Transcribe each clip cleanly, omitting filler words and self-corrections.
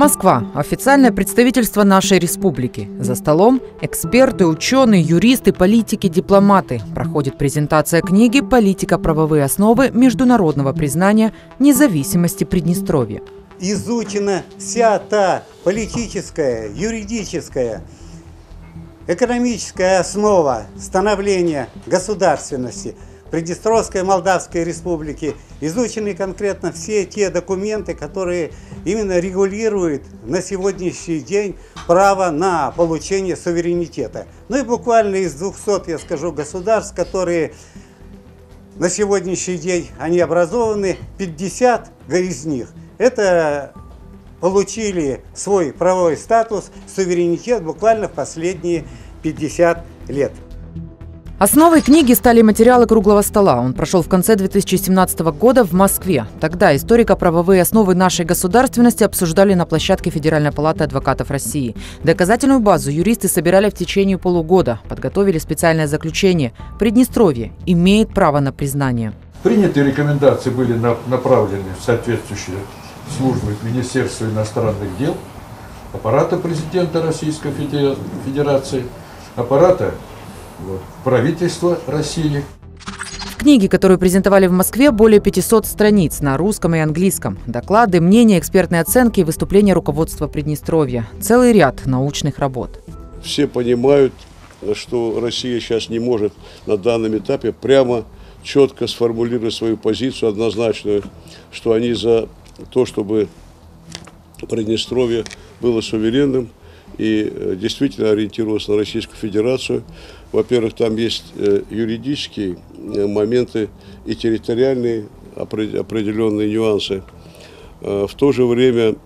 Москва – официальное представительство нашей республики. За столом эксперты, ученые, юристы, политики, дипломаты. Проходит презентация книги «Политико-правовые основы международного признания независимости Приднестровья». Изучена вся та политическая, юридическая, экономическая основа становления государственности Приднестровской Молдавской Республики, изучены конкретно все те документы, которые именно регулируют на сегодняшний день право на получение суверенитета. Ну и буквально из 200, я скажу, государств, которые на сегодняшний день они образованы, 50 из них это получили свой правовой статус, суверенитет буквально в последние 50 лет. Основой книги стали материалы круглого стола. Он прошел в конце 2017 года в Москве. Тогда историко-правовые основы нашей государственности обсуждали на площадке Федеральной палаты адвокатов России. Доказательную базу юристы собирали в течение полугода. Подготовили специальное заключение. Приднестровье имеет право на признание. Принятые рекомендации были направлены в соответствующие службы Министерства иностранных дел, аппарата президента Российской Федерации, аппарата правительства России. В книге, которую презентовали в Москве, более 500 страниц на русском и английском. Доклады, мнения, экспертные оценки и выступления руководства Приднестровья. Целый ряд научных работ. Все понимают, что Россия сейчас не может на данном этапе прямо, четко сформулировать свою позицию однозначную, что они за то, чтобы Приднестровье было суверенным и действительно ориентировалось на Российскую Федерацию. Во-первых, там есть юридические моменты и территориальные определенные нюансы. В то же время,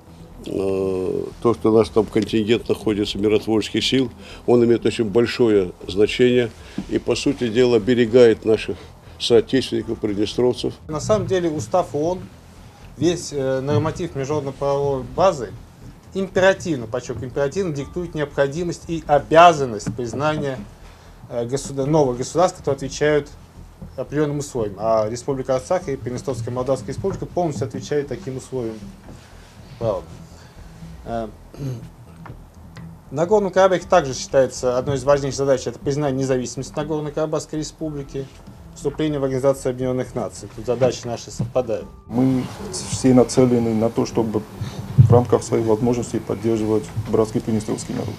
то, что у нас там контингент находится миротворческих сил, он имеет очень большое значение и, по сути дела, оберегает наших соотечественников, приднестровцев. На самом деле устав ООН, весь норматив международной правовой базы императивно, подчеркиваю, императивно диктует необходимость и обязанность признания новых государств, которые отвечают определенным условиям. А Республика Арцах и Приднестровская Молдавская Республика полностью отвечают таким условиям. Нагорный Карабах также считается одной из важнейших задач — это признание независимости Нагорной Карабахской Республики, вступление в Организацию Объединенных Наций. Тут задачи наши совпадают. Мы все нацелены на то, чтобы в рамках своих возможностей поддерживать братский приднестровский народ.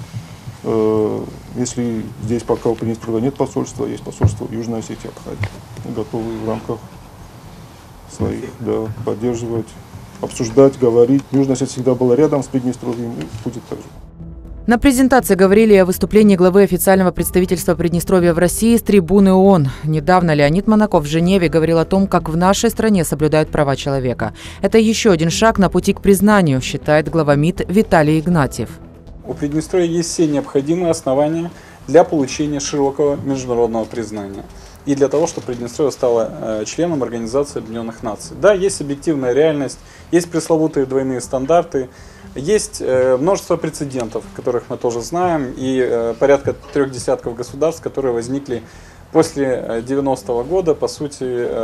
Если здесь пока у Приднестровья нет посольства, есть посольство в Южной Осетии, Абхазии. Мы готовы в рамках своих поддерживать, обсуждать, говорить. Южная Осетия всегда была рядом с Приднестровьем и будет так же. На презентации говорили о выступлении главы официального представительства Приднестровья в России с трибуны ООН. Недавно Леонид Монаков в Женеве говорил о том, как в нашей стране соблюдают права человека. Это еще один шаг на пути к признанию, считает глава МИД Виталий Игнатьев. У Приднестровья есть все необходимые основания для получения широкого международного признания. И для того, чтобы Приднестровье стало членом Организации Объединенных Наций. Да, есть объективная реальность, есть пресловутые двойные стандарты, есть множество прецедентов, которых мы тоже знаем, и порядка 3 десятков государств, которые возникли после 90-го года, по сути,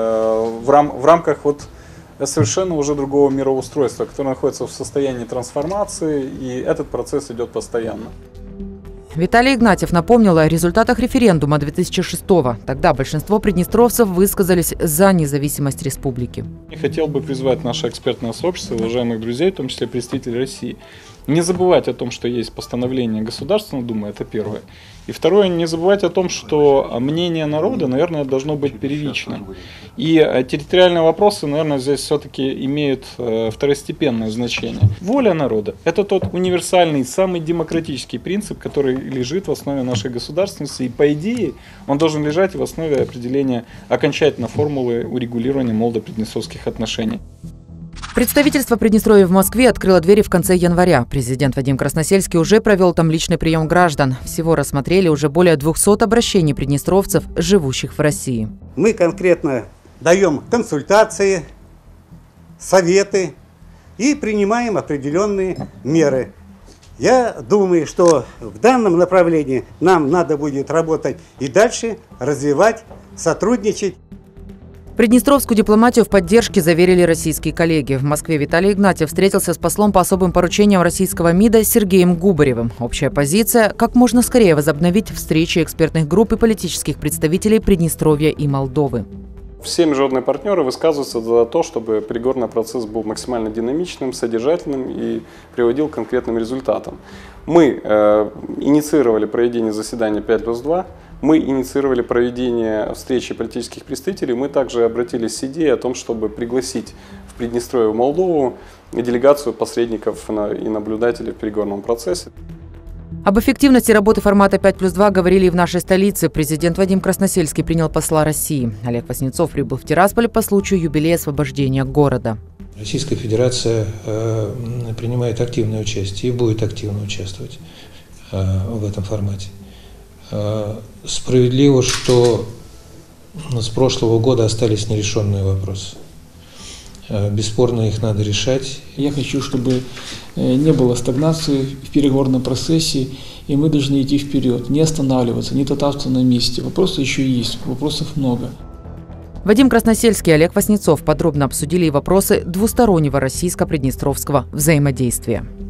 в рамках совершенно уже другого мироустройства, которое находится в состоянии трансформации, и этот процесс идет постоянно. Виталий Игнатьев напомнил о результатах референдума 2006-го. Тогда большинство приднестровцев высказались за независимость республики. Я хотел бы призвать наше экспертное сообщество, уважаемых друзей, в том числе представителей России, не забывать о том, что есть постановление Государственной Думы, это первое. И второе, не забывать о том, что мнение народа, наверное, должно быть первичным. И территориальные вопросы, наверное, здесь все-таки имеют второстепенное значение. Воля народа – это тот универсальный, самый демократический принцип, который лежит в основе нашей государственности. И по идее он должен лежать в основе определения окончательной формулы урегулирования молдо-приднестровских отношений. Представительство Приднестровья в Москве открыло двери в конце января. Президент Вадим Красносельский уже провел там личный прием граждан. Всего рассмотрели уже более 200 обращений приднестровцев, живущих в России. Мы конкретно даем консультации, советы и принимаем определенные меры. Я думаю, что в данном направлении нам надо будет работать и дальше, развивать, сотрудничать. Приднестровскую дипломатию в поддержке заверили российские коллеги. В Москве Виталий Игнатьев встретился с послом по особым поручениям российского МИДа Сергеем Губаревым. Общая позиция – как можно скорее возобновить встречи экспертных групп и политических представителей Приднестровья и Молдовы. Все международные партнеры высказываются за то, чтобы переговорный процесс был максимально динамичным, содержательным и приводил к конкретным результатам. Мы инициировали проведение заседания 5+2, мы инициировали проведение встречи политических представителей, мы также обратились с идеей о том, чтобы пригласить в Приднестровье и Молдову делегацию посредников и наблюдателей в переговорном процессе. Об эффективности работы формата 5+2 говорили и в нашей столице. Президент Вадим Красносельский принял посла России. Олег Васнецов прибыл в Тирасполь по случаю юбилея освобождения города. Российская Федерация принимает активное участие и будет активно участвовать в этом формате. Справедливо, что с прошлого года остались нерешенные вопросы. Бесспорно, их надо решать. Я хочу, чтобы не было стагнации в переговорном процессе, и мы должны идти вперед, не останавливаться, не топтаться на месте. Вопросы еще есть, вопросов много. Вадим Красносельский и Олег Васнецов подробно обсудили и вопросы двустороннего российско-приднестровского взаимодействия.